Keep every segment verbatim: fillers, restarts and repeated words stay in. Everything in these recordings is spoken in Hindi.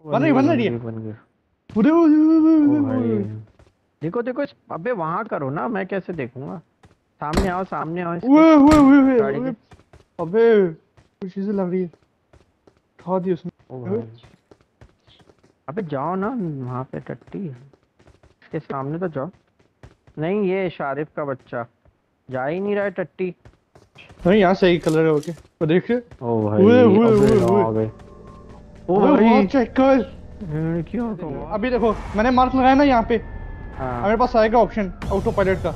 बन बन रही गई बन बन रही गई है। बन गई। पूरे ओ भाई देखो देखो इस, अबे वहां करो ना, मैं कैसे देखूंगा। सामने आओ सामने आओ इसके। हुए हुए हुए हुए गाड़ी के। हुए। अबे कुछ चीजें लग रही है। उठा दी ओ उसने। भाई अबे जाओ ना वहां पे टट्टी इसके सामने तो जाओ। नहीं ये शारिफ का बच्चा जा ही नहीं रहा है टट्टी। नहीं यहाँ सही कलर है ओके तो देख। ओ हुए भाई हुए अबे हुए हुए। यहाँ आ गए। ओ अबे वहां भाई चेक कर। लड़कियों का वाह। अभी देखो मैंने मार्क लगाया ना यहाँ पे। अब हाँ मेरे पास आएगा ऑप्शन ऑटो पायलट का।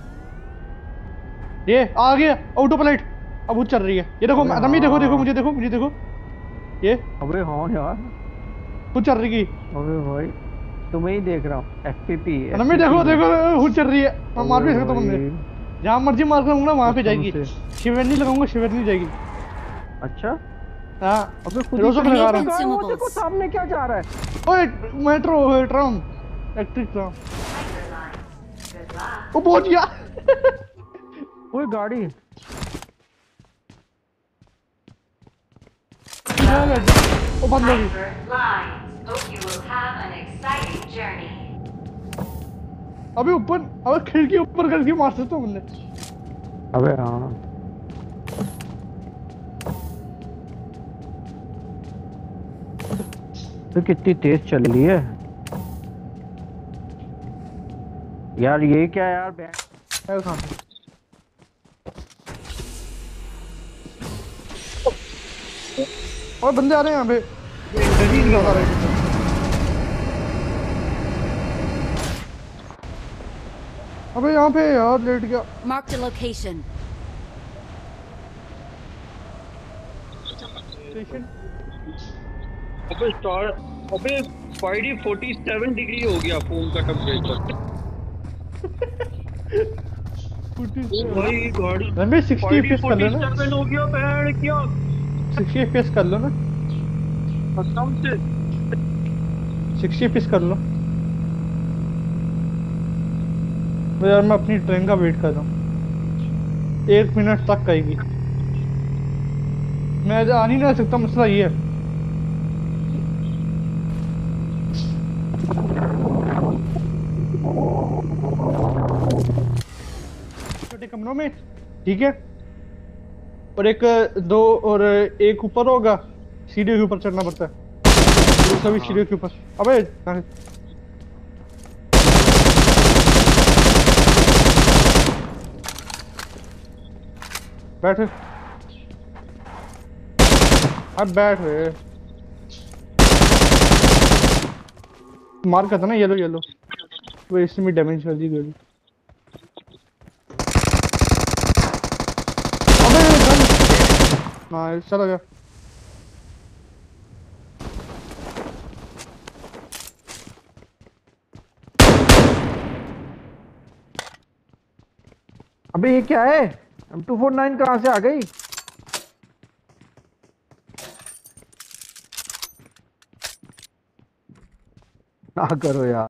ये आ गया ऑटो पायलट। अब वो चल रही है ये देखो अबे रमी देखो देखो हाँ। मुझे देखो मुझे देखो। ये अबे हाँ यार। वो चल रही है। अबे भाई तुम्हें ही देख रहा हूँ एफपीपी रमी एफपीपी देखो में। देखो वो चल रही है। मैं मार अबे भी सकता हूँ बंदे। भाई जहां मर्जी मार करूंगा ना वहां पे कसम जाएगी। से। शिवेरनी लगाऊंगा शिवेरनी जाएगी। अच्छा। हाँ। अबे खुद ही रोजो पे चलने लगा रहा पे हूँ। कहा है वो देखो Consumables. सामने क्या जा रहा है। ओए मेट्रो ट्राम इलेक्ट्रिक ट्राम। वो पहुंच गया। ओए गाड़ी। मैं बैठ गया। वो बंद हो गई। Frankfurt Lines. Hope you will have an exciting journey. अबे ऊपर अबे खिड़की ऊपर करके मार सकता हूँ बंदे। अबे हाँ। तो कितनी तेज चल रही है यार ये क्या यार बैठ। है कहाँ पे? और बंदे आ रहे हैं यहाँ पे। डर ही नहीं लगा रहे हैं। अबे यहाँ पे यार लेट गया। Marked a location. स्टेशन। अबे स्टार। अबे स्पाइडी फोर्टी सेवन डिग्री हो गया फोन का टेम्परेचर। ओ भाई गाड़ी। Runway sixty spidey F P S कर लो फोर्टी ना। सेवन हो गया बहन क्या। सिक्सटी एफ पी एस कर लो ना। कसम से। सिक्सटी एफ पी एस कर लो। तो यार मैं अपनी ट्रेन का वेट कर रहा हूँ। एक मिनट तक आएगी। मैं आ नहीं रह सकता मसला ये है। छोटे कमरों में ठीक है। और एक दो और एक ऊपर होगा। सीढ़ी के ऊपर चढ़ना पड़ता है। सभी सीढ़ी के ऊपर। अबे बैठ। अब बैठ रे। मार करता ना येलो येलो। वो इसमें डैमेज कर दी गई। अबे गन। नाइस चला गया। अबे ये क्या है एम टू फोर नाइन कहाँ से आ गई। ना करो यार।